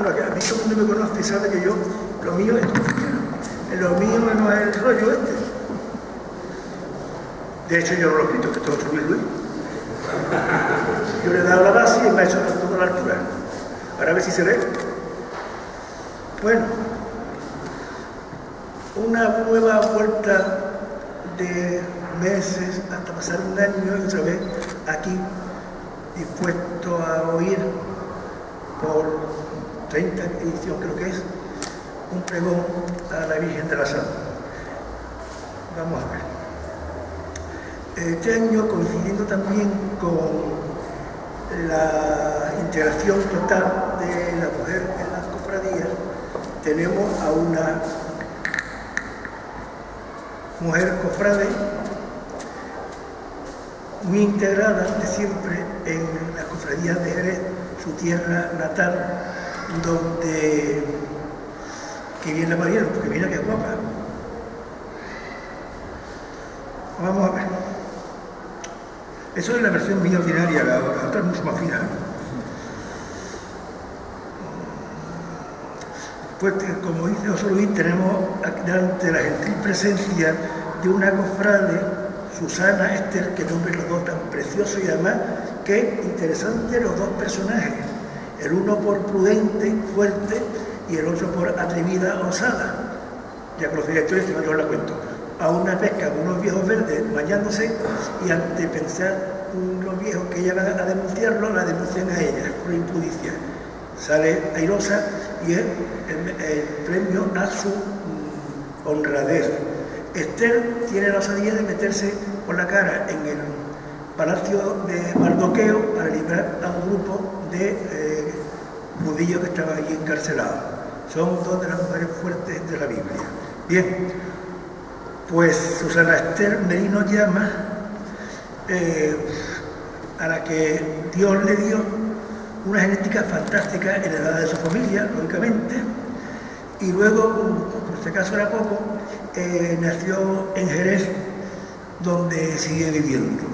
bueno, que a mí todo el mundo me conoce y sabe que yo, lo mío es cristiano. Lo mío no es el rollo este. De hecho, yo no lo he escrito, que esto lo escribió Luis. Yo le he dado la base y me ha hecho toda la altura. Ahora a ver si se ve. Bueno, una nueva vuelta de meses hasta pasar un año y otra vez aquí, dispuesto a oír por 30 edición creo que es, un pregón a la Virgen de la Salud. Vamos a ver. Este año, coincidiendo también con la integración total de la mujer en las cofradías, tenemos a una mujer cofrade muy integrada de siempre en las cofradías de Jerez, su tierra natal, donde que viene la Mariano, porque mira qué guapa. Vamos a ver. Eso es la versión mía ordinaria, la otra es mucho más fina. Pues, como dice José Luis, tenemos delante la gentil presencia de una cofrade, Susana Ester, que nombre los dos tan preciosos y además que interesante los dos personajes. El uno por prudente, fuerte, y el otro por atrevida, osada. Ya conocí la historia, si no yo la cuento. A una pesca de unos viejos verdes bañándose y ante pensar los viejos que ella va a denunciarlo, la denuncian a ella por impudicia. Sale airosa y es el premio a su honradez. Esther tiene la osadía de meterse por la cara en el palacio de Mardoqueo para librar a un grupo de judíos que estaban allí encarcelados. Son dos de las mujeres fuertes de la Biblia. Bien, pues Susana Ester Merino llama, a la que Dios le dio una genética fantástica heredada de su familia, lógicamente, y luego, por este caso era poco, nació en Jerez, donde sigue viviendo.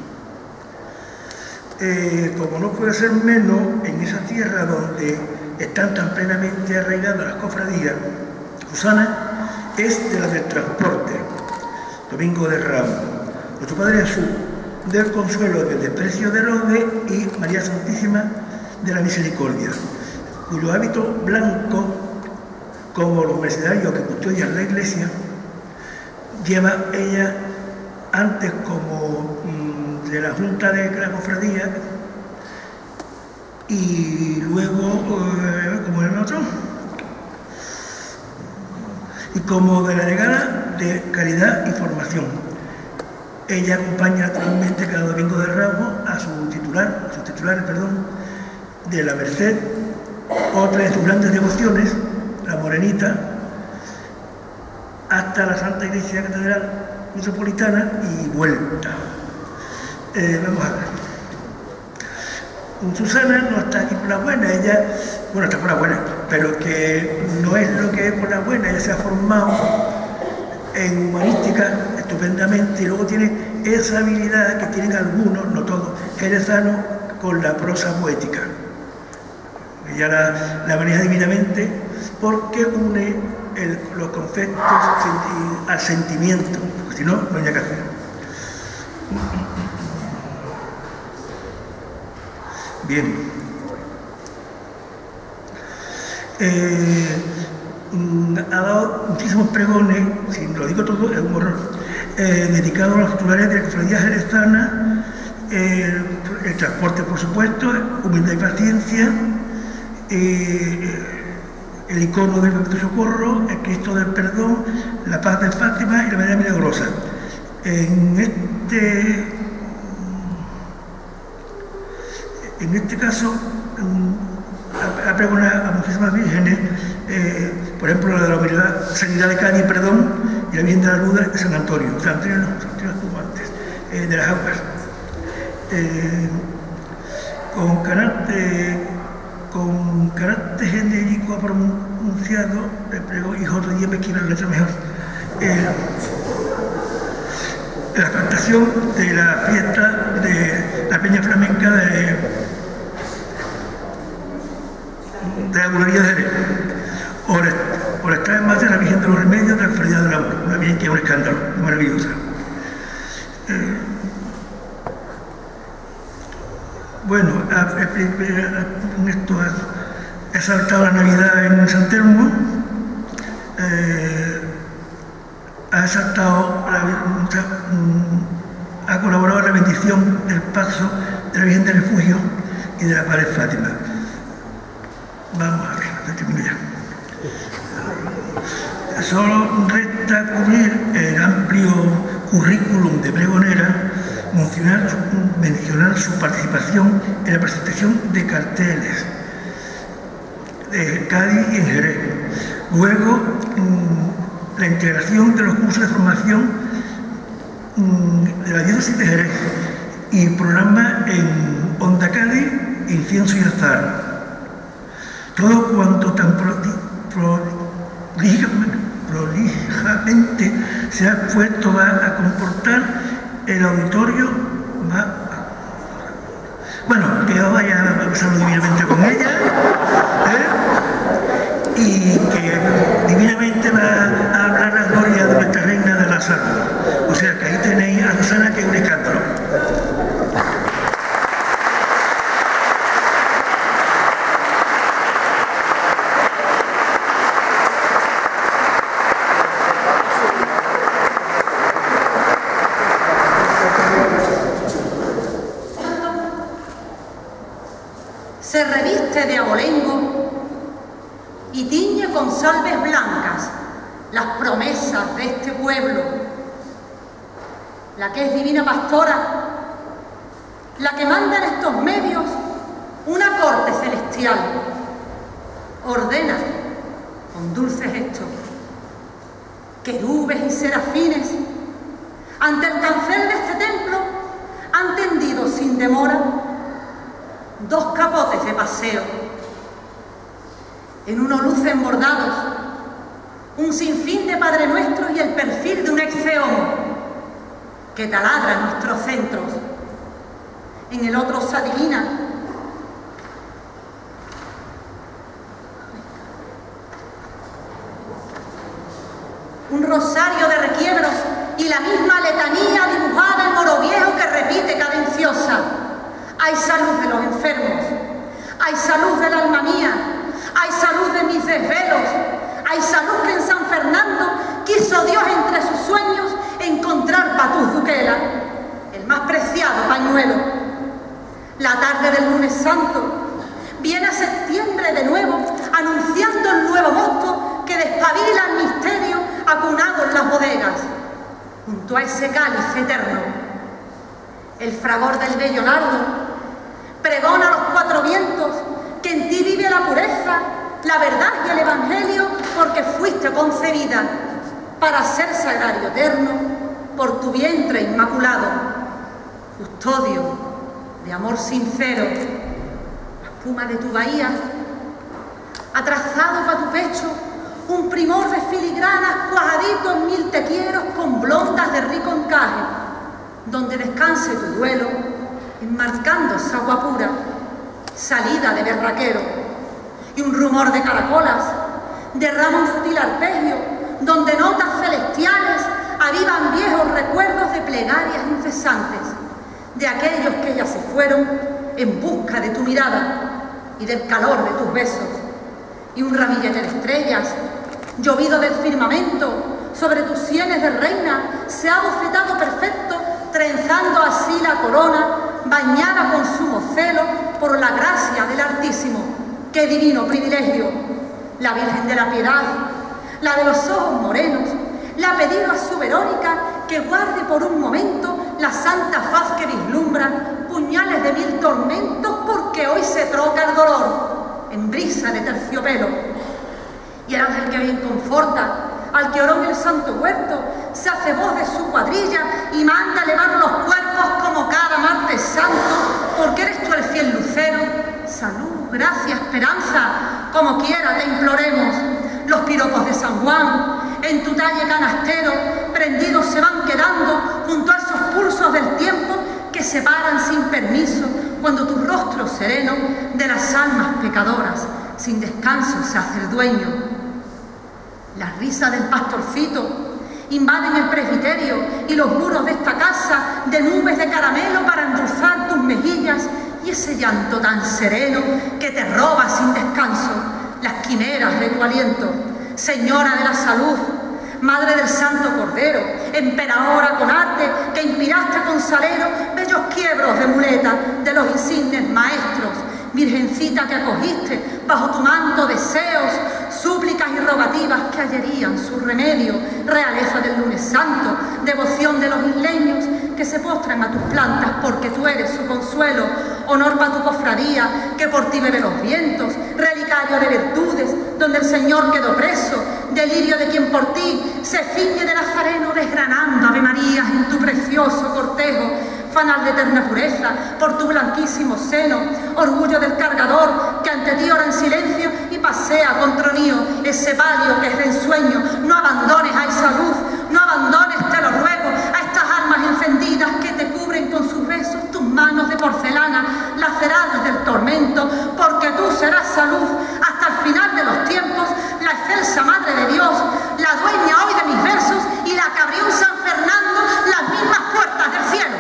Como no puede ser menos, en esa tierra donde están tan plenamente arraigadas las cofradías, Susana es de las del transporte, Domingo de Ramos. Nuestro Padre Jesús, del Consuelo, del Desprecio de Herodes, y María Santísima de la Misericordia, cuyo hábito blanco, como los mercedarios que custodian la iglesia, lleva ella antes como de la Junta de la Cofradía y luego como el otro, y como delegada de Caridad y Formación. Ella acompaña naturalmente cada Domingo de Ramos a sus titulares, de la Merced, otra de sus grandes devociones, la Morenita, hasta la Santa Iglesia Catedral Metropolitana y vuelta. Vamos a ver. Susana no está aquí por la buena, ella, bueno, está por la buena, pero que no es lo que es por la buena. Ella se ha formado en humanística estupendamente y luego tiene esa habilidad que tienen algunos, no todos, jerezanos, con la prosa poética. Ella la maneja divinamente porque une los conceptos al sentimiento, porque si no, no hay nada que hacer. Bien. Ha dado muchísimos pregones, si lo digo todo es un horror, dedicados a los titulares de la cofradía jerezana, el transporte, por supuesto, humildad y paciencia, el icono del Perpetuo Socorro, el Cristo del Perdón, la Paz de Fátima y la María Milagrosa. En este caso, ha pregonado a muchísimas vírgenes, por ejemplo, la de la humildad, Sanidad de Cádiz, perdón, y la Virgen de la Luz de San Antonio. San Antonio no, San Antonio estuvo antes, de las aguas. Con carácter genérico ha pronunciado el pregón, y otro día me escribe la letra mejor, la cantación de la fiesta de la Peña Flamenca de Regularidad de Jerez. O le traen más de la Virgen de los Remedios de la Cofradía del Amor, una Virgen que es un escándalo, maravillosa. Bueno, en esto he saltado la Navidad en San Telmo, ha colaborado en la bendición del paso de la Virgen del Refugio y de la Pared Fátima. Vamos a ver, ya termino ya. Solo resta cubrir el amplio currículum de pregonera, mencionar su participación en la presentación de carteles de Cádiz y en Jerez. Luego, la integración de los cursos de formación de la diócesis de Jerez y programa en Onda Cádiz, Incienso y Azar. Todo cuanto tan prolijamente se ha puesto va a comportar el auditorio, bueno, que vaya a pasarlo divinamente con ella, y que divinamente va a hablar la gloria de nuestra reina de la salud. O sea que ahí tenéis a Susana, que es un escándalo. Se reviste de abolengo y tiñe con salves blancas las promesas de este pueblo, la que es divina pastora, la que manda en estos medios una corte celestial, ordena con dulce gesto querubes y serafines ante el cancel de este templo han tendido sin demora 2 capotes de paseo. En uno lucen bordados un sinfín de Padre Nuestros y el perfil de un ex-feón que taladra en nuestros centros. En el otro se adivina un rosario de requiebros y la misma letanía dibujada en oro viejo que repite cadenciosa: hay salud de los enfermos, hay salud del alma mía, hay salud de mis desvelos, hay salud que en San Fernando quiso Dios entre sus sueños encontrar pa' tu Zuquela, el más preciado pañuelo. La tarde del lunes santo viene a septiembre de nuevo, anunciando el nuevo mosto que despabila el misterio acunado en las bodegas, junto a ese cáliz eterno. El fragor del bello nardo pregona a los 4 vientos que en ti vive la pureza, la verdad y el evangelio, porque fuiste concebida para ser sagrario eterno por tu vientre inmaculado, custodio de amor sincero. La espuma de tu bahía ha trazado para tu pecho un primor de filigranas cuajadito en 1000 tequieros con blondas de rico encaje, donde descanse tu duelo enmarcando esa agua pura, salida de berraquero, y un rumor de caracolas derrama un sutil arpegio, donde notas celestiales avivan viejos recuerdos de plegarias incesantes, de aquellos que ya se fueron en busca de tu mirada y del calor de tus besos, y un ramillete de estrellas, llovido del firmamento, sobre tus sienes de reina, se ha bofetado perfecto, trenzando así la corona, bañada con sumo celo por la gracia del Altísimo. ¡Qué divino privilegio! La Virgen de la Piedad, la de los ojos morenos, le ha pedido a su Verónica que guarde por un momento la santa faz que vislumbra puñales de 1000 tormentos, porque hoy se troca el dolor en brisa de terciopelo. Y el ángel que bien conforta al que oró en el santo huerto se hace voz de su cuadrilla y manda elevar los cuerpos como cada martes santo, porque eres tú el fiel lucero. Salud, gracia, esperanza, como quiera te imploremos. Los piropos de San Juan en tu talle canastero prendidos se van quedando junto a esos pulsos del tiempo que separan sin permiso cuando tu rostro sereno de las almas pecadoras sin descanso se hace el dueño. Las risas del pastorcito invaden el presbiterio y los muros de esta casa de nubes de caramelo para endulzar tus mejillas, y ese llanto tan sereno que te roba sin descanso las quimeras de tu aliento. Señora de la salud, Madre del Santo Cordero, emperadora con arte que inspiraste con salero bellos quiebros de muleta de los insignes maestros, Virgencita que acogiste bajo tu manto deseos, súplicas y rogativas que hallerían su remedio, realeza del lunes santo, devoción de los isleños que se postran a tus plantas porque tú eres su consuelo, honor para tu cofradía que por ti bebe los vientos, relicario de virtudes donde el Señor quedó preso, delirio de quien por ti se ciñe de Nazareno desgranando Ave Marías en tu precioso cortejo, fanal de eterna pureza por tu blanquísimo seno, orgullo del cargador que ante ti ora en silencio y pasea con tronío ese palio que es de ensueño. No abandones a esa luz, no abandones, te lo ruego, a estas almas encendidas que te cubren con sus besos tus manos de porcelana laceradas del tormento, porque tú serás salud hasta el final de los tiempos, la excelsa Madre de Dios, la dueña hoy de mis versos y la que abrió en San Fernando las mismas puertas del cielo.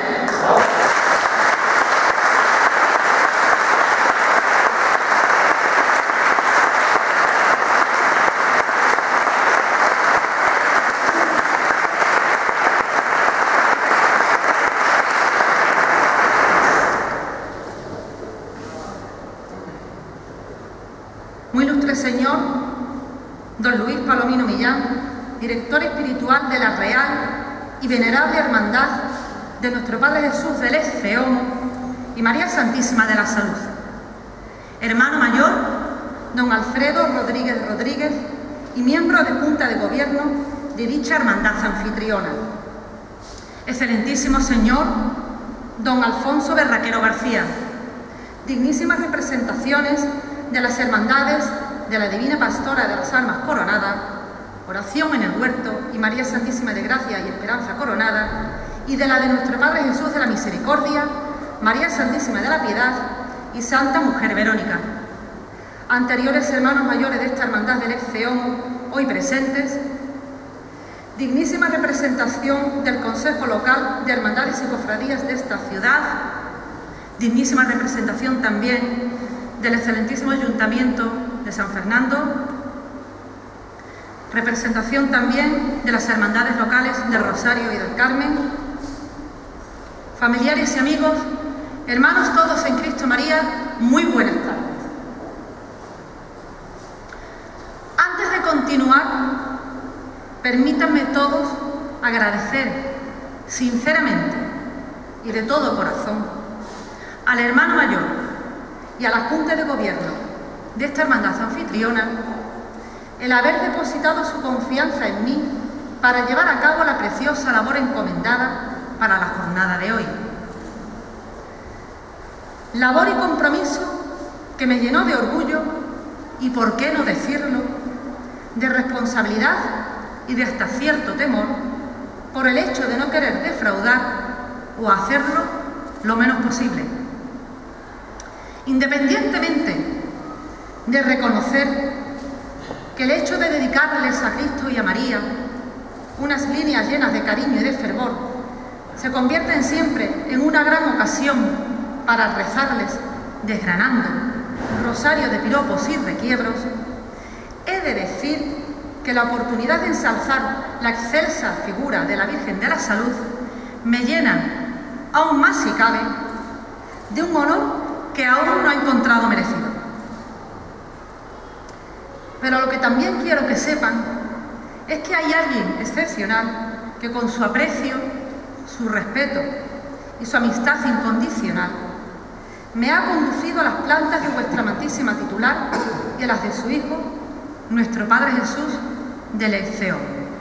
Muy ilustre señor, don Luis Palomino Millán, director espiritual de la Real y Venerable Hermandad de nuestro Padre Jesús del Exceomo y María Santísima de la Salud. Hermano mayor, don Alfredo Rodríguez Rodríguez y miembro de Junta de Gobierno de dicha hermandad anfitriona. Excelentísimo señor, don Alfonso Berraquero García, dignísimas representaciones de las hermandades de la Divina Pastora de las Almas Coronada, Oración en el Huerto y María Santísima de Gracia y Esperanza Coronada, y de la de nuestro Padre Jesús de la Misericordia, María Santísima de la Piedad y Santa Mujer Verónica. Anteriores hermanos mayores de esta hermandad del Exceomo, hoy presentes, dignísima representación del Consejo Local de Hermandades y Cofradías de esta ciudad, dignísima representación también del excelentísimo Ayuntamiento de San Fernando, representación también de las hermandades locales del Rosario y del Carmen, familiares y amigos, hermanos todos en Cristo María, muy buenas tardes. Antes de continuar, permítanme todos agradecer sinceramente y de todo corazón al hermano mayor y a la Junta de Gobierno de esta hermandad anfitriona el haber depositado su confianza en mí para llevar a cabo la preciosa labor encomendada para la jornada de hoy. Labor y compromiso que me llenó de orgullo y, por qué no decirlo, de responsabilidad y de hasta cierto temor por el hecho de no querer defraudar o hacerlo lo menos posible. Independientemente de reconocer que el hecho de dedicarles a Cristo y a María unas líneas llenas de cariño y de fervor se convierten siempre en una gran ocasión para rezarles desgranando un rosario de piropos y requiebros, he de decir que la oportunidad de ensalzar la excelsa figura de la Virgen de la Salud me llena, aún más si cabe, de un honor que aún no ha encontrado merecido. Pero lo que también quiero que sepan es que hay alguien excepcional que con su aprecio, su respeto y su amistad incondicional me ha conducido a las plantas de vuestra amantísima titular y a las de su Hijo, nuestro Padre Jesús del Exceomo.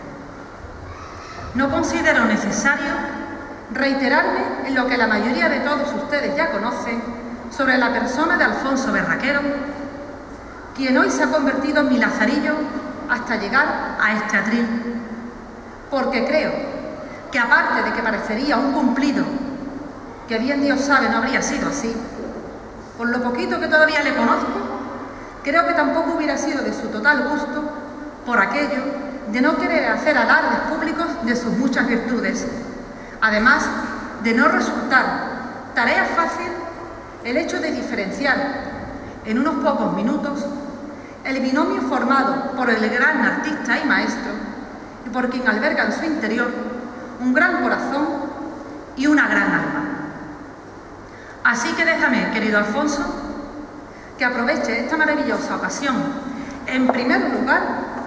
No considero necesario reiterarme en lo que la mayoría de todos ustedes ya conocen sobre la persona de Alfonso Berraquero, quien hoy se ha convertido en mi lazarillo hasta llegar a este atril, porque creo que aparte de que parecería un cumplido que bien Dios sabe no habría sido así, por lo poquito que todavía le conozco, creo que tampoco hubiera sido de su total gusto por aquello de no querer hacer alardes públicos de sus muchas virtudes, además de no resultar tarea fácil el hecho de diferenciar en unos pocos minutos el binomio formado por el gran artista y maestro y por quien alberga en su interior un gran corazón y una gran alma. Así que déjame, querido Alfonso, que aproveche esta maravillosa ocasión, en primer lugar,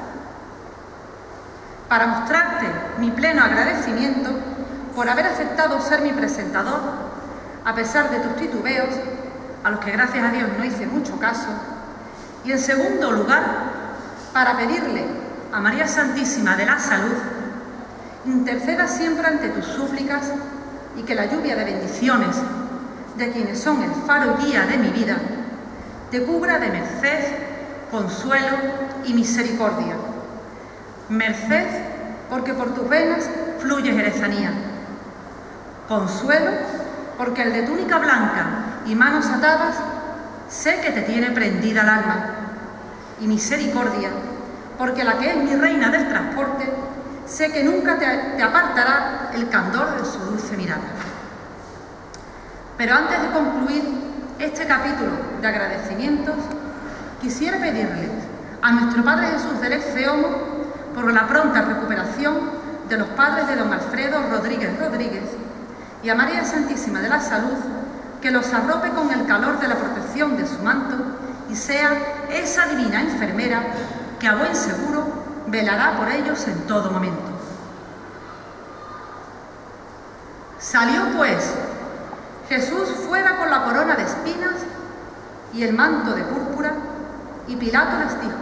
para mostrarte mi pleno agradecimiento por haber aceptado ser mi presentador, a pesar de tus titubeos, a los que gracias a Dios no hice mucho caso, y en segundo lugar, para pedirle a María Santísima de la Salud interceda siempre ante tus súplicas y que la lluvia de bendiciones de quienes son el faro y guía de mi vida te cubra de merced, consuelo y misericordia. Merced, porque por tus venas fluye jerezanía. Consuelo, porque el de túnica blanca y manos atadas sé que te tiene prendida el alma. Y misericordia, porque la que es mi reina del transporte sé que nunca te apartará el candor de su dulce mirada. Pero antes de concluir este capítulo de agradecimientos, quisiera pedirle a nuestro Padre Jesús del Exceomo por la pronta recuperación de los padres de don Alfredo Rodríguez Rodríguez y a María Santísima de la Salud que los arrope con el calor de la protección de su manto y sea esa divina enfermera que a buen seguro velará por ellos en todo momento. Salió pues Jesús fuera con la corona de espinas y el manto de púrpura, y Pilato les dijo: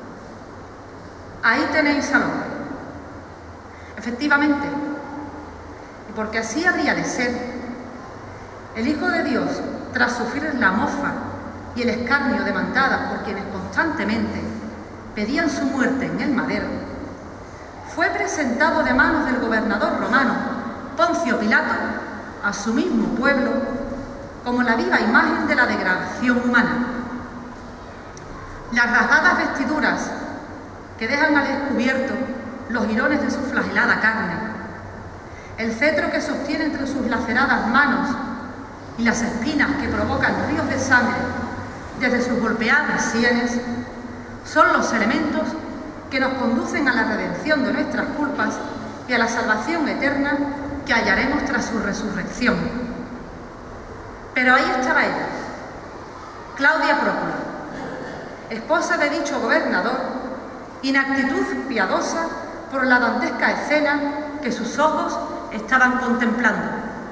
ahí tenéis al hombre. Efectivamente, y porque así habría de ser, el Hijo de Dios, tras sufrir la mofa y el escarnio demandadas por quienes constantemente pedían su muerte en el madero, fue presentado de manos del gobernador romano Poncio Pilato a su mismo pueblo como la viva imagen de la degradación humana. Las rasgadas vestiduras que dejan al descubierto los jirones de su flagelada carne, el cetro que sostiene entre sus laceradas manos y las espinas que provocan ríos de sangre desde sus golpeadas sienes, son los elementos que nos conducen a la redención de nuestras culpas y a la salvación eterna que hallaremos tras su resurrección. Pero ahí estaba ella, Claudia Prócula, esposa de dicho gobernador, en actitud piadosa por la dantesca escena que sus ojos estaban contemplando.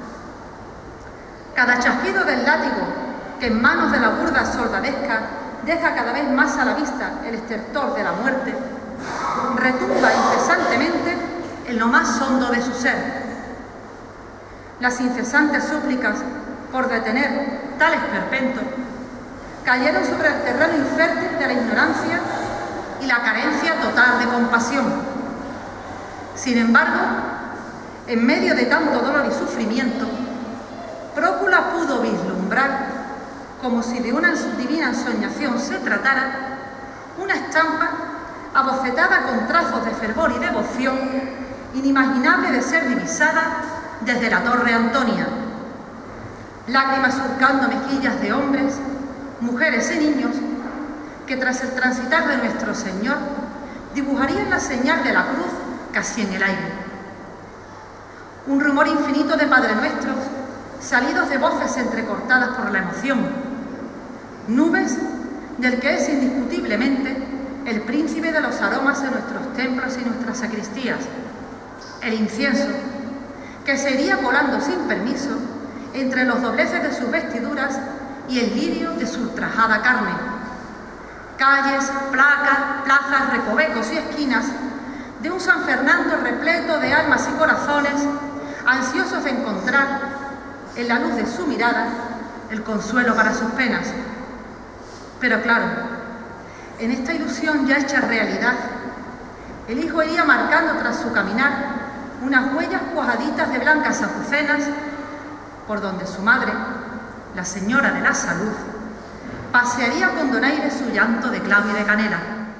Cada chasquido del látigo que en manos de la burda soldadesca deja cada vez más a la vista el estertor de la muerte, retumba incesantemente en lo más hondo de su ser. Las incesantes súplicas por detener tal esperpento cayeron sobre el terreno infértil de la ignorancia y la carencia total de compasión. Sin embargo, en medio de tanto dolor y sufrimiento, Prócula pudo vislumbrar, como si de una divina ensoñación se tratara, una estampa abocetada con trazos de fervor y devoción, inimaginable de ser divisada desde la Torre Antonia. Lágrimas surcando mejillas de hombres, mujeres y niños, que tras el transitar de nuestro Señor dibujarían la señal de la cruz casi en el aire. Un rumor infinito de Padre Nuestros, salidos de voces entrecortadas por la emoción. Nubes del que es indiscutiblemente el príncipe de los aromas en nuestros templos y nuestras sacristías. El incienso, que se iría volando sin permiso entre los dobleces de sus vestiduras y el lirio de su ultrajada carne. Calles, placas, plazas, recovecos y esquinas de un San Fernando repleto de almas y corazones, ansiosos de encontrar en la luz de su mirada el consuelo para sus penas. Pero claro, en esta ilusión ya hecha realidad, el Hijo iría marcando tras su caminar unas huellas cuajaditas de blancas azucenas por donde su madre, la señora de la Salud, pasearía con donaire su llanto de clavo y de canela.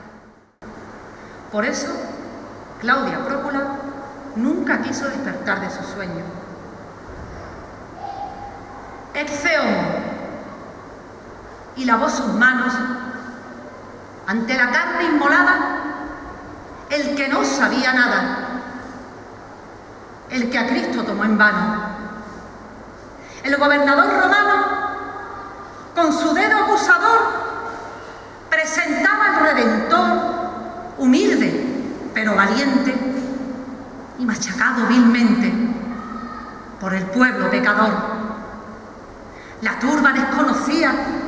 Por eso, Claudia Prócula nunca quiso despertar de su sueño. Ecce homo, y lavó sus manos ante la carne inmolada, el que no sabía nada, el que a Cristo tomó en vano. El gobernador romano, con su dedo acusador, presentaba al Redentor, humilde pero valiente y machacado vilmente por el pueblo pecador. La turba desconocía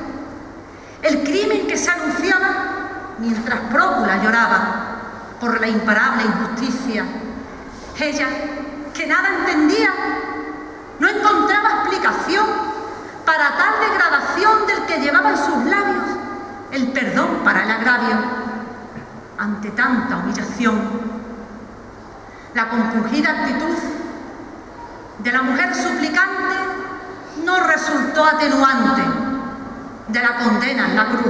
el crimen que se anunciaba mientras Prócula lloraba por la imparable injusticia. Ella, que nada entendía, no encontraba explicación para tal degradación del que llevaba en sus labios el perdón para el agravio. Ante tanta humillación, la compungida actitud de la mujer suplicante no resultó atenuante de la condena en la cruz.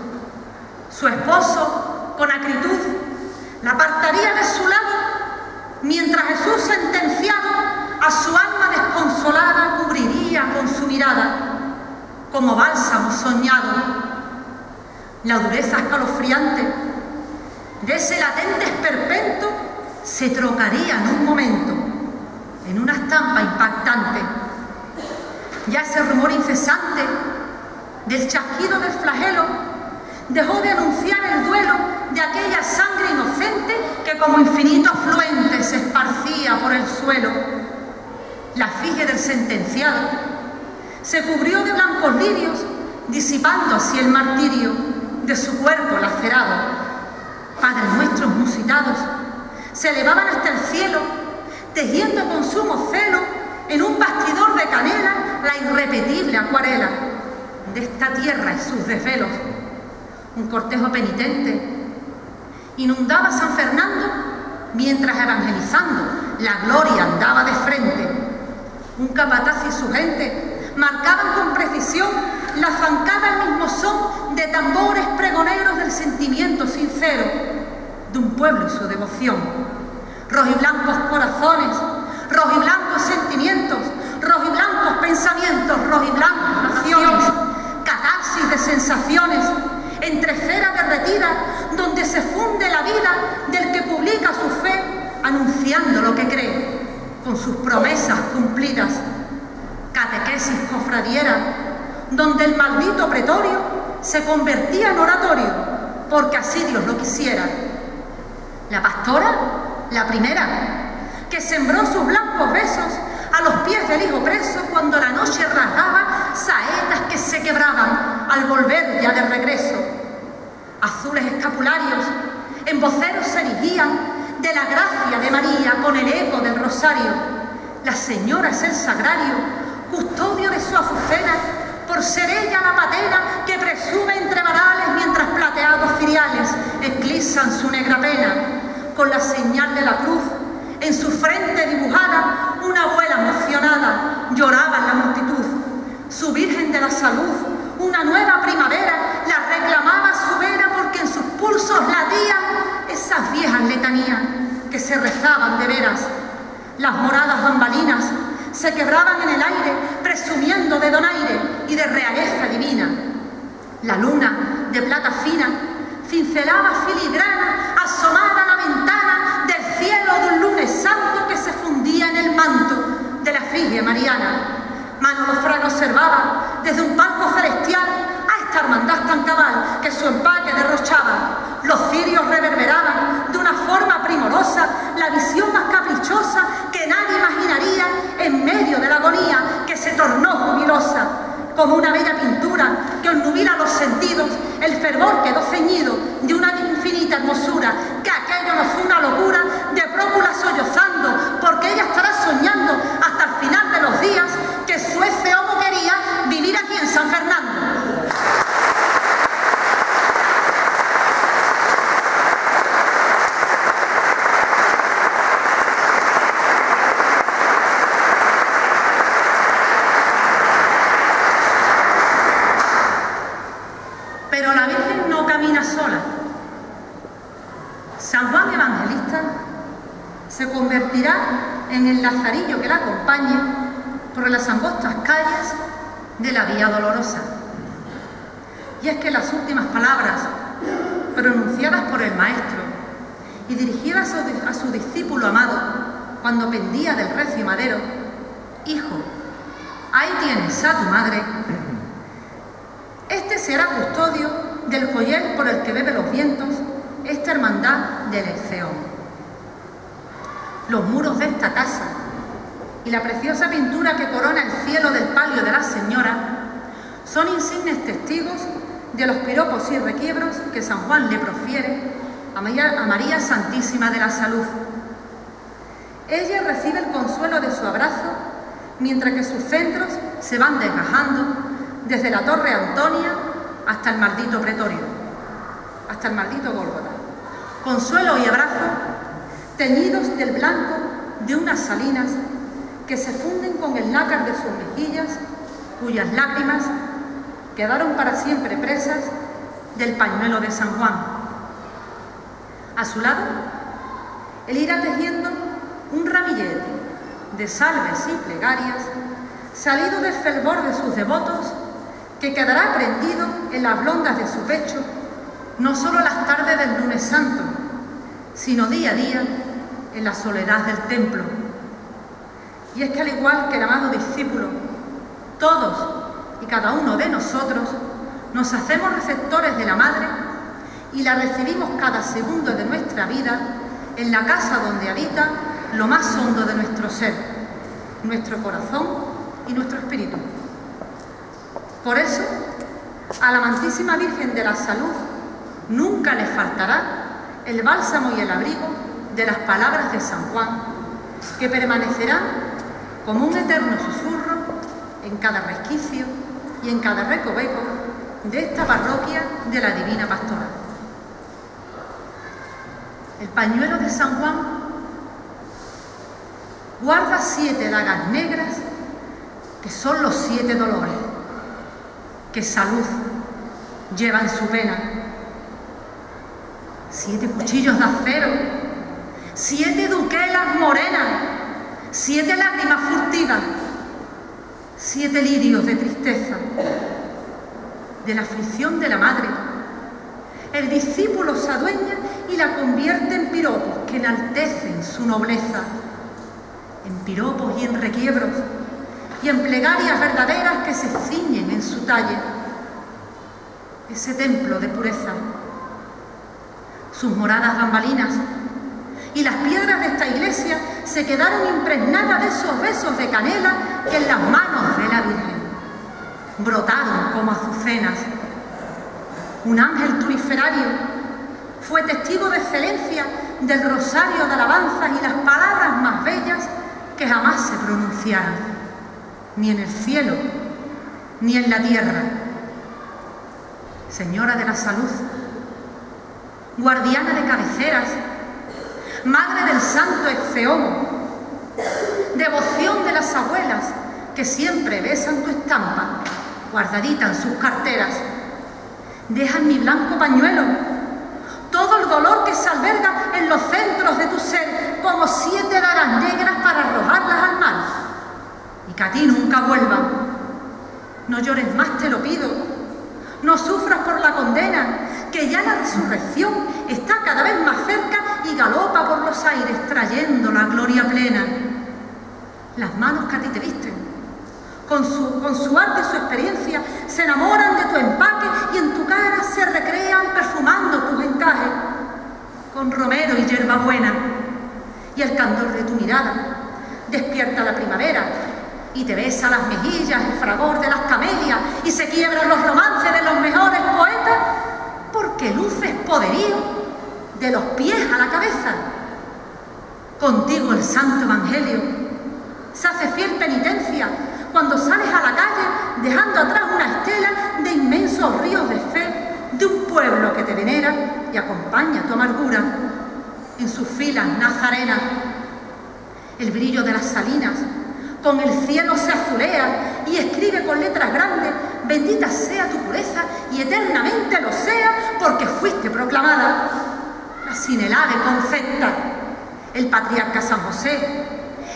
Su esposo, con acritud, la apartaría de su lado, mientras Jesús, sentenciado, a su alma desconsolada cubriría con su mirada, como bálsamo soñado. La dureza escalofriante de ese latente esperpento se trocaría en un momento en una estampa impactante. Ya ese rumor incesante del chasquido del flagelo dejó de anunciar el duelo de aquella sangre inocente que como infinito afluente se esparcía por el suelo. La efigie del sentenciado se cubrió de blancos lirios, disipando así el martirio de su cuerpo lacerado. Padres nuestros musitados se elevaban hasta el cielo, tejiendo con sumo celo en un bastidor de canela la irrepetible acuarela de esta tierra y sus desvelos. Un cortejo penitente inundaba San Fernando mientras, evangelizando, la gloria andaba de frente. Un capataz y su gente marcaban con precisión la zancada al mismo son de tambores pregoneros del sentimiento sincero de un pueblo y su devoción. Rojiblancos corazones, rojiblancos sentimientos, rojiblancos pensamientos, rojiblancas naciones, catarsis de sensaciones, entre cera derretida, donde se funde la vida del que publica su fe, anunciando lo que cree, con sus promesas cumplidas. Catequesis cofradiera, donde el maldito pretorio se convertía en oratorio, porque así Dios lo quisiera. La pastora, la primera, que sembró sus blancos besos a los pies del hijo preso cuando la noche rasgaba saetas que se quebraban al volver ya de regreso. Azules escapularios en voceros se erigían de la gracia de María con el eco del rosario. La señora es el sagrario, custodio de su azucena, por ser ella la patena que presume entre varales mientras plateados ciriales eclipsan su negra pena. Con la señal de la cruz en su frente dibujada, una abuela emocionada lloraba en la multitud. Su Virgen de la Salud, una nueva primavera, la reclamaba su vera porque en sus pulsos latían esas viejas letanías que se rezaban de veras. Las moradas bambalinas se quebraban en el aire, presumiendo de donaire y de realeza divina. La luna, de plata fina, cincelaba filigrana, asomada a la ventana del cielo de un lunes santo que se fundía en el manto de la efigie mariana. Manolo Fraga observaba desde un palco celestial a esta hermandad tan cabal que su empaque derrochaba. Los cirios reverberaban de una forma primorosa la visión más caprichosa que nadie imaginaría en medio de la agonía que se tornó jubilosa. Como una bella pintura que obnubila los sentidos, el fervor quedó ceñido de una infinita hermosura, que aquello no fue una locura de Prócula sollozando, porque ella estará soñando hasta el final de los días que su ese homo quería vivir aquí en San Fernando. el lazarillo que la acompañe por las angostas calles de la Vía Dolorosa. Y es que las últimas palabras pronunciadas por el Maestro y dirigidas a su discípulo amado cuando pendía del recio madero: hijo, ahí tienes a tu madre, este será custodio del joyel por el que bebe los vientos esta hermandad del Exeón. Los muros de esta casa y la preciosa pintura que corona el cielo del palio de la Señora son insignes testigos de los piropos y requiebros que San Juan le profiere a María Santísima de la Salud. Ella recibe el consuelo de su abrazo, mientras que sus centros se van desgajando desde la Torre Antonia hasta el maldito Pretorio, hasta el maldito Gólgota. Consuelo y abrazo teñidos del blanco de unas salinas que se funden con el nácar de sus mejillas, cuyas lágrimas quedaron para siempre presas del pañuelo de San Juan. A su lado, él irá tejiendo un ramillete de salves y plegarias salido del fervor de sus devotos, que quedará prendido en las blondas de su pecho, no solo las tardes del lunes santo, sino día a día en la soledad del templo. Y es que, al igual que el amado discípulo, todos y cada uno de nosotros nos hacemos receptores de la Madre y la recibimos cada segundo de nuestra vida en la casa donde habita lo más hondo de nuestro ser, nuestro corazón y nuestro espíritu. Por eso, a la amantísima Virgen de la Salud nunca le faltará el bálsamo y el abrigo de las palabras de San Juan, que permanecerán como un eterno susurro en cada resquicio y en cada recoveco de esta parroquia de la Divina Pastora. El pañuelo de San Juan guarda 7 dagas negras, que son los 7 dolores que Salud lleva en su pena. 7 cuchillos de acero, 7 duquelas morenas, 7 lágrimas furtivas, 7 lirios de tristeza, de la aflicción de la madre. El discípulo se adueña y la convierte en piropos que enaltecen su nobleza, en piropos y en requiebros, y en plegarias verdaderas que se ciñen en su talle, ese templo de pureza. Sus moradas bambalinas y las piedras de esta iglesia se quedaron impregnadas de esos besos de canela que en las manos de la Virgen brotaron como azucenas. Un ángel turiferario fue testigo de excelencia del rosario de alabanzas y las palabras más bellas que jamás se pronunciaron, ni en el cielo ni en la tierra. Señora de la Salud, guardiana de cabeceras, madre del santo Exeón, devoción de las abuelas que siempre besan tu estampa, guardadita en sus carteras, deja en mi blanco pañuelo todo el dolor que se alberga en los centros de tu ser, como 7 dagas negras para arrojarlas al mar, y que a ti nunca vuelvan. No llores más, te lo pido, no sufras por la condena, que ya la resurrección está cada vez más cerca y galopa por los aires trayendo la gloria plena. Las manos que a ti te visten, con su arte y su experiencia, se enamoran de tu empaque y en tu cara se recrean perfumando tus encajes con romero y hierbabuena. Y el candor de tu mirada despierta la primavera y te besa las mejillas el fragor de las camelias y se quiebran los romances de los mejores poetas, porque luces poderío de los pies a la cabeza. Contigo el santo evangelio se hace fiel penitencia cuando sales a la calle dejando atrás una estela de inmensos ríos de fe de un pueblo que te venera y acompaña tu amargura en sus filas nazarenas. El brillo de las salinas con el cielo se azulea y escribe con letras grandes: bendita sea tu pureza y eternamente lo sea, porque fuiste proclamada. La Sinelave concepta, el patriarca San José,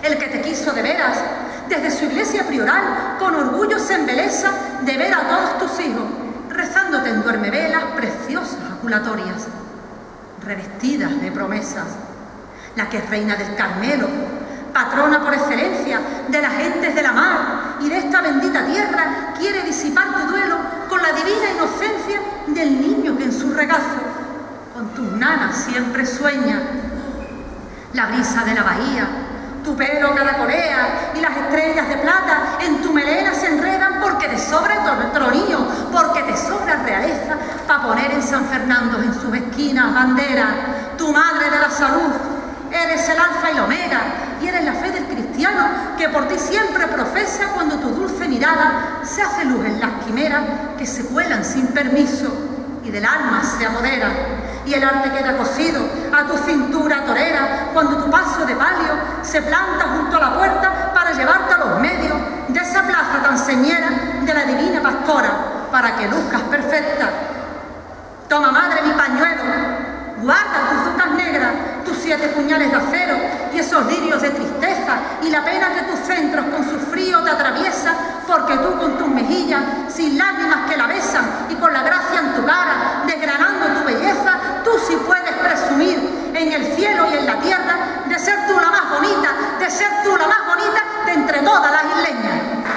el que te quiso de veras, desde su iglesia prioral, con orgullo se embeleza de ver a todos tus hijos rezándote en duermevelas preciosas aculatorias, revestidas de promesas. La que es reina del Carmelo, patrona por excelencia de las gentes de la mar y de esta bendita tierra, quiere disipar tu duelo con la divina inocencia del niño que en su regazo con tus nanas siempre sueña. La brisa de la bahía, tu pelo caracolea y las estrellas de plata en tu melena se enredan porque te sobra el tronillo, porque te sobra realeza para poner en San Fernando en sus esquinas bandera. Tu madre de la salud, eres el alfa y la omega y eres la fe del cristiano que por ti siempre profesa cuando tu dulce mirada se hace luz en las quimeras que se cuelan sin permiso y del alma se apodera. Y el arte queda cosido a tu cintura torera cuando tu paso de palio se planta junto a la puerta para llevarte a los medios de esa plaza tan señera de la divina pastora para que luzcas perfecta. Toma, madre, mi pañuelo, guarda tus ducas negras, tus 7 puñales de acero y esos lirios de tristeza y la pena que tus centros con su frío te atraviesa, porque tú con tus mejillas, sin lágrimas que la besan y con la gracia en tu cara, desgranando tu belleza, tú sí puedes presumir en el cielo y en la tierra de ser tú la más bonita, de ser tú la más bonita de entre todas las isleñas.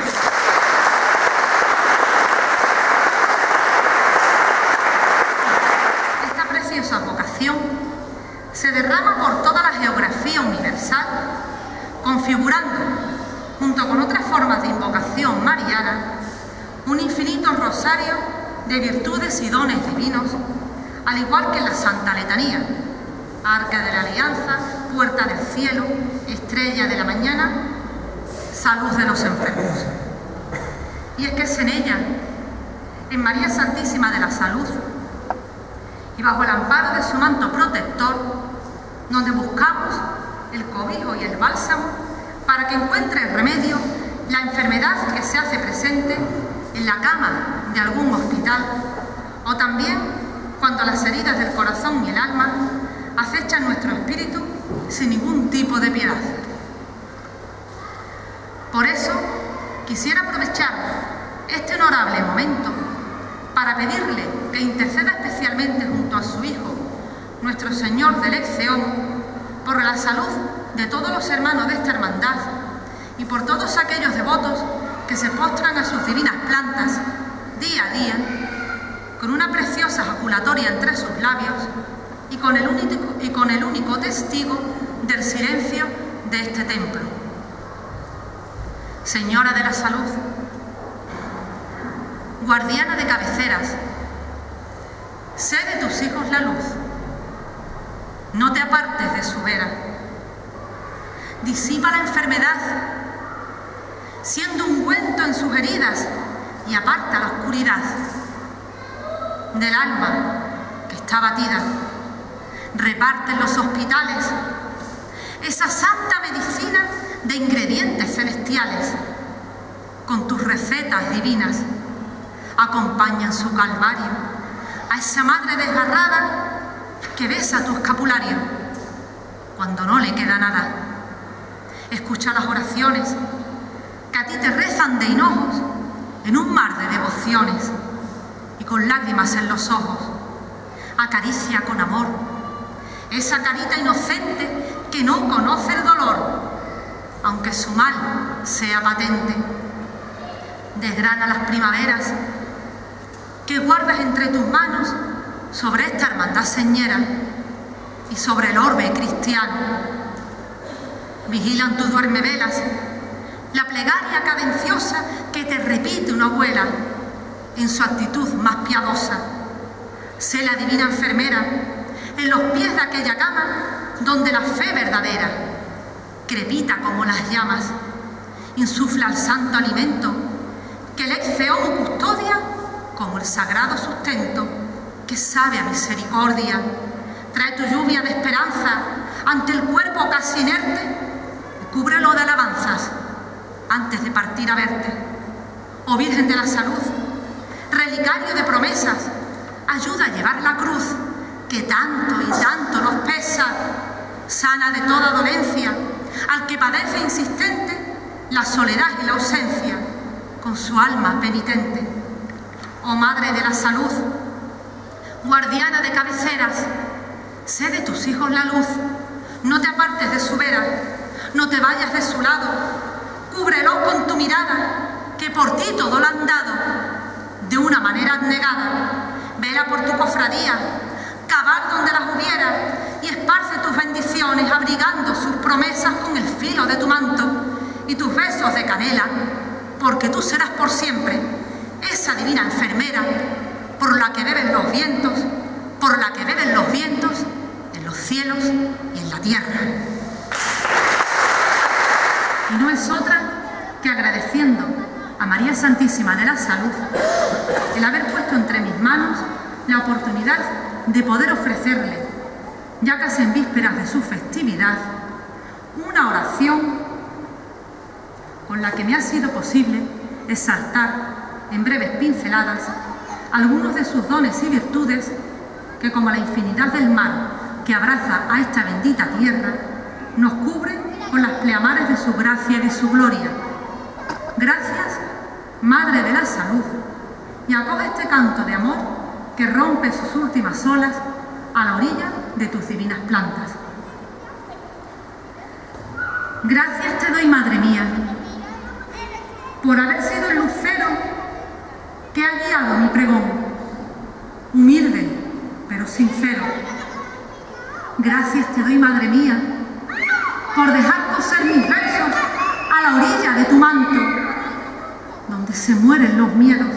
Esta preciosa vocación se derrama por toda la geografía universal, configurando, junto con otras formas de invocación mariana, un infinito rosario de virtudes y dones divinos, al igual que en la Santa Letanía, Arca de la Alianza, Puerta del Cielo, Estrella de la Mañana, Salud de los enfermos. Y es que es en ella, en María Santísima de la Salud, y bajo el amparo de su manto protector, donde buscamos el cobijo y el bálsamo para que encuentre el remedio la enfermedad que se hace presente en la cama de algún hospital, o también cuando las heridas del corazón y el alma acechan nuestro espíritu sin ningún tipo de piedad. Por eso quisiera aprovechar este honorable momento para pedirle que interceda especialmente junto a su Hijo, nuestro Señor del Exeón, por la salud de todos los hermanos de esta hermandad y por todos aquellos devotos que se postran a sus divinas plantas día a día, con una preciosa jaculatoria entre sus labios y con el único testigo del silencio de este templo. Señora de la Salud, guardiana de cabeceras, sé de tus hijos la luz, no te apartes de su vera, disipa la enfermedad, siendo ungüento en sus heridas y aparta la oscuridad del alma que está batida. Reparte en los hospitales esa santa medicina de ingredientes celestiales. Con tus recetas divinas acompaña en su calvario a esa madre desgarrada que besa tu escapulario cuando no le queda nada. Escucha las oraciones que a ti te rezan de hinojos en un mar de devociones y con lágrimas en los ojos. Acaricia con amor esa carita inocente que no conoce el dolor, aunque su mal sea patente. Desgrana las primaveras que guardas entre tus manos sobre esta hermandad señera y sobre el orbe cristiano. Vigilan tus duermevelas la plegaria cadenciosa que te repite una abuela en su actitud más piadosa. Sé la divina enfermera en los pies de aquella cama donde la fe verdadera crepita como las llamas, insufla el santo alimento que el Exeón custodia como el sagrado sustento que sabe a misericordia. Trae tu lluvia de esperanza ante el cuerpo casi inerte y cúbrelo de alabanzas antes de partir a verte. Oh Virgen de la Salud, relicario de promesas, ayuda a llevar la cruz que tanto y tanto nos pesa. Sana de toda dolencia al que padece insistente la soledad y la ausencia, con su alma penitente. Oh Madre de la Salud, guardiana de cabeceras, sé de tus hijos la luz, no te apartes de su vera, no te vayas de su lado, cúbrelo con tu mirada, que por ti todo lo han dado, de una manera abnegada. Vela por tu cofradía, cavar donde las hubiera, y esparce tus bendiciones, abrigando sus promesas con el filo de tu manto y tus besos de canela, porque tú serás por siempre esa divina enfermera por la que beben los vientos, por la que beben los vientos en los cielos y en la tierra. Y no es otra que agradeciendo a María Santísima de la Salud el haber puesto entre mis manos la oportunidad de poder ofrecerle, ya casi en vísperas de su festividad, una oración con la que me ha sido posible exaltar en breves pinceladas algunos de sus dones y virtudes que, como la infinidad del mar que abraza a esta bendita tierra, nos cubre con las pleamares de su gracia y de su gloria. Gracias, Madre de la Salud, y acoge este canto de amor que rompe sus últimas olas a la orilla de tus divinas plantas. Gracias te doy, Madre mía, por haber sido el lucero que ha guiado mi pregón, humilde pero sincero. Gracias te doy, Madre mía, por dejar coser mis versos a la orilla de tu manto, donde se mueren los miedos.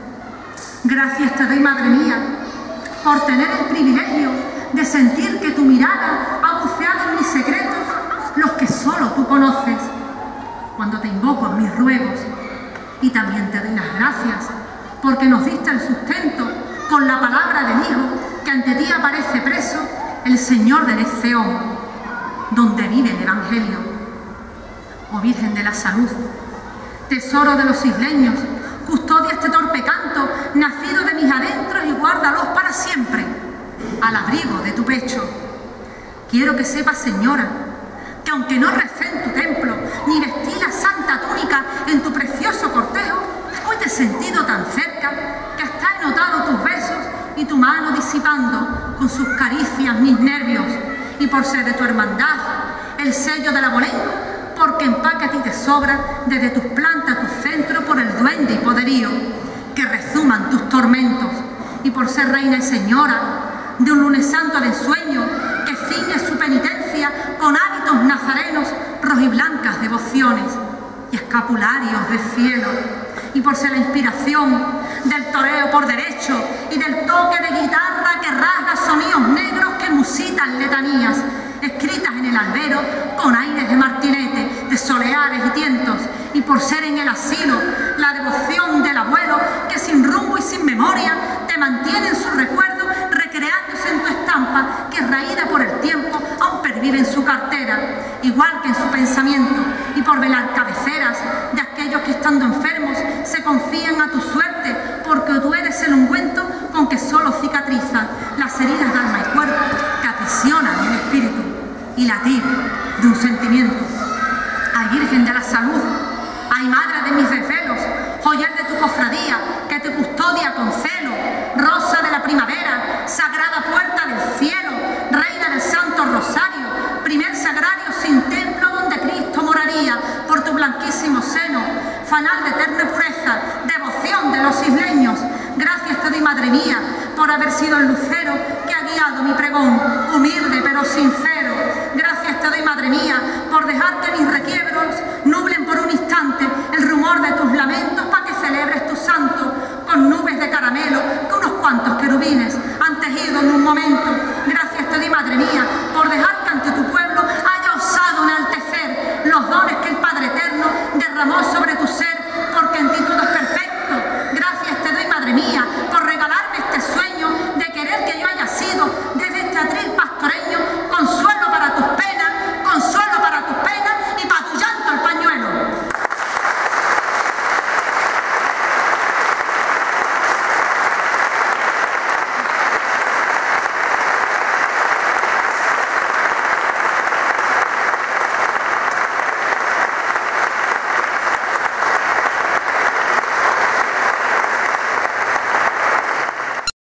Gracias te doy, Madre mía, por tener el privilegio de sentir que tu mirada ha buceado en mis secretos, los que solo tú conoces, cuando te invoco en mis ruegos. Y también te doy las gracias porque nos diste el sustento con la palabra del Hijo, que ante ti aparece preso, el Señor del Exceón, donde vive el Evangelio. Oh Virgen de la Salud, tesoro de los isleños, custodia este torpe canto, nacido de mis adentros, y guárdalos para siempre, al abrigo de tu pecho. Quiero que sepas, Señora, que aunque no recé en tu templo, ni vestí la santa túnica en tu precioso cortejo, hoy te he sentido tan cerca que hasta he notado tus besos y tu mano disipando con sus caricias mis nervios. Y por ser de tu hermandad, el sello del abolengo, porque en paz que a ti te sobra, desde tus plantas, tu centro, por el duende y poderío, que rezuman tus tormentos. Y por ser reina y señora de un lunes santo de ensueño, que ciñe su penitencia con hábitos nazarenos, rojiblancas devociones y escapularios de cielo. Y por ser la inspiración del toreo por derecho y del toque de guitarra que rasga sonidos negros que musitan letanías, escritas en el albero con aires de martinete, de soleares y tientos. Y por ser en el asilo la devoción del abuelo que sin rumbo y sin memoria te mantiene en su recuerdo, recreándose en tu estampa que raída por el tiempo aún pervive en su cartera, igual que en su pensamiento. Y por velar cabeceras de aquellos que estando enfermos se confían a tu suerte, porque tú eres el ungüento con que solo cicatrizan las heridas de alma y cuerpo que aprisionan el espíritu y latir de un sentimiento. Ay, Virgen de la Salud, ay, Madre de mis desvelos, joyal de tu cofradía que te custodia con celo, rosa de la primavera, sagrada puerta del cielo, reina del Santo Rosario, primer sagrario sin templo donde Cristo moraría, por tu blanquísimo seno, fanal de eterna pureza, devoción de los isleños. Gracias te doy, Madre mía, por haber sido el lucero que ha guiado mi pregón, humilde pero sincero. Gracias te doy, Madre mía, por dejar que mis requiebros nublen por un instante el rumor de tus lamentos,